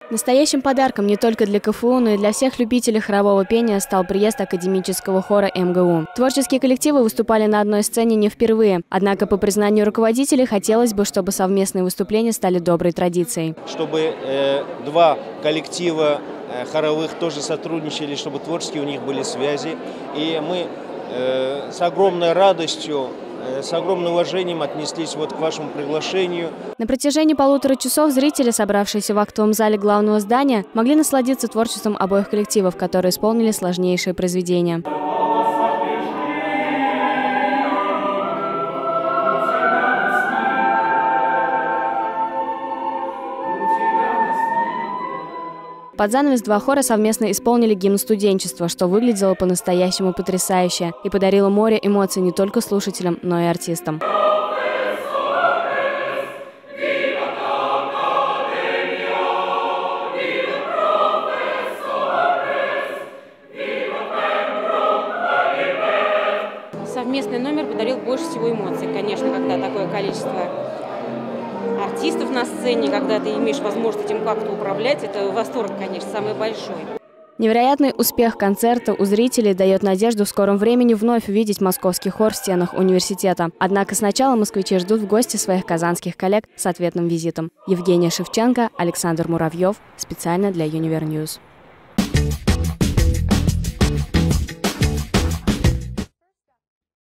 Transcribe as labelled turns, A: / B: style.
A: Настоящим подарком не только для КФУ, но и для всех любителей хорового пения стал приезд академического хора МГУ. Творческие коллективы выступали на одной сцене не впервые. Однако, по признанию руководителей, хотелось бы, чтобы совместные выступления стали доброй традицией.
B: Чтобы два коллектива хоровых тоже сотрудничали, чтобы творческие у них были связи. И мы с огромной радостью, с огромным уважением отнеслись к вашему приглашению.
A: На протяжении 1,5 часов зрители, собравшиеся в актовом зале главного здания, могли насладиться творчеством обоих коллективов, которые исполнили сложнейшие произведения. Под занавес два хора совместно исполнили гимн студенчества, что выглядело по-настоящему потрясающе и подарило море эмоций не только слушателям, но и артистам.
C: Совместный номер подарил больше всего эмоций, конечно, когда такое количество артистов на сцене, когда ты имеешь возможность этим как-то управлять, это восторг, конечно, самый большой.
A: Невероятный успех концерта у зрителей дает надежду в скором времени вновь увидеть московский хор в стенах университета. Однако сначала москвичи ждут в гости своих казанских коллег с ответным визитом. Евгения Шевченко, Александр Муравьев. Специально для Универньюз.